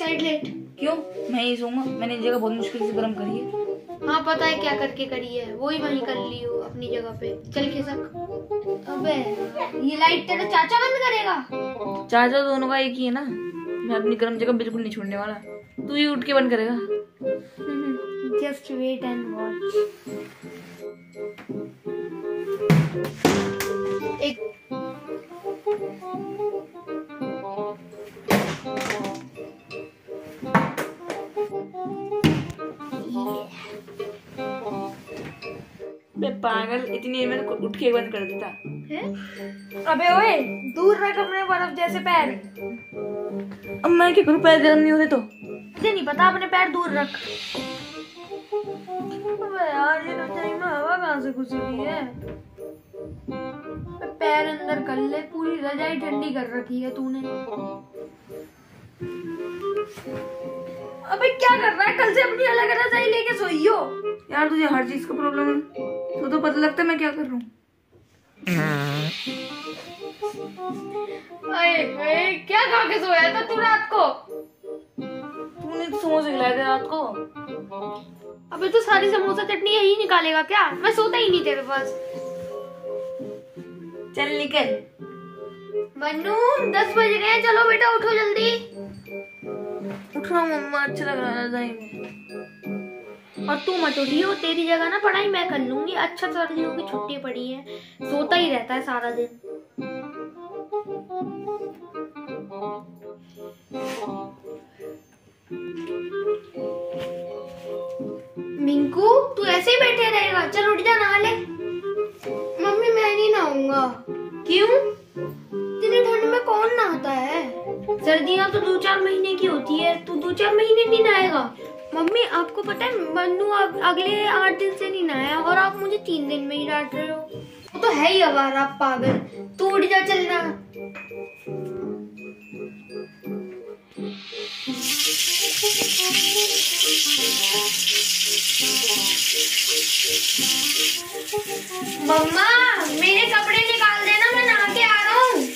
Night late. क्यों? मैं ही सोऊंगा, मैंने जगह बहुत मुश्किल से गर्म करी है। हाँ पता है क्या करके करी है, वही वहीं कर ली हो अपनी जगह पे। चल खिसक। अबे ये लाइट तेरा चाचा बंद करेगा? चाचा दोनों का एक ही है ना। मैं अपनी गर्म जगह बिल्कुल नहीं छोड़ने वाला। तू ही उठ के बंद करेगा। Just wait and watch. एक पागल, इतनी देर में उठ के बंद कर देता है? अबे ओए, दूर रख अपने बर्फ जैसे पैर। अब मैं क्या करूं, पैर गर्म नहीं हो रहे तो? मुझे नहीं पता, अपने पैर दूर रख। अबे यार ये रजाई में हवा कहाँ से घुस रही है? पैर अंदर कर ले, पूरी रजाई ठंडी कर रखी है तूने। अबे क्या कर रहा है? कल से अपनी अलग रजाई लेके सोई हो। यार तुझे हर चीज का प्रॉब्लम है, तो पता लगता है मैं क्या कर रहा हूँ। क्या खा के सोया था तू रात को? तूने तो समोसे खिलाए थे रात को। अबे तू सारी समोसा चटनी यही निकालेगा क्या? मैं सोता ही नहीं तेरे पास। चल निकल। मन्नू 10 बज रहे हैं, चलो बेटा उठो जल्दी। उठ रहा हूँ मम्मा, अच्छा लग रहा है रजाई में। और तू मत उठियो, तेरी जगह ना पढ़ाई मैं कर लूंगी। अच्छा सर्दियों की छुट्टी पड़ी है, सोता ही रहता है सारा दिन। मिंकू तू ऐसे ही बैठे रहेगा? चल उठ जा, नहा ले। मम्मी मैं नहीं नहाऊंगा। क्यों? इतनी ठंड में कौन नहाता है? सर्दियाँ तो 2-4 महीने की होती है, तू 2-4 महीने नहीं नहाएगा? मम्मी आपको पता है मन्नू अगले 8 दिन से नहीं नहाया और आप मुझे 3 दिन में ही डांट रहे हो। वो तो है ही आवारा पागल। तू उठ जा, चलना। मम्मा मेरे कपड़े निकाल देना, मैं नहा के आ रहा हूँ।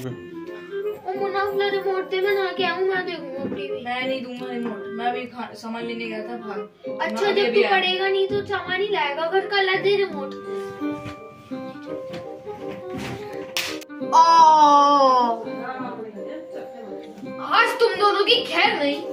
रिमोट दे, मैं नहा के आऊँ, मैं देखूंगा टीवी। मैं नहीं दूंगा रिमोट, मैं भी सामान लेने गया था बाहर। अच्छा जब तू पढ़ेगा नहीं तो सामान ही लाएगा घर का, ला दे रिमोट। आज तुम दोनों की खैर नहीं।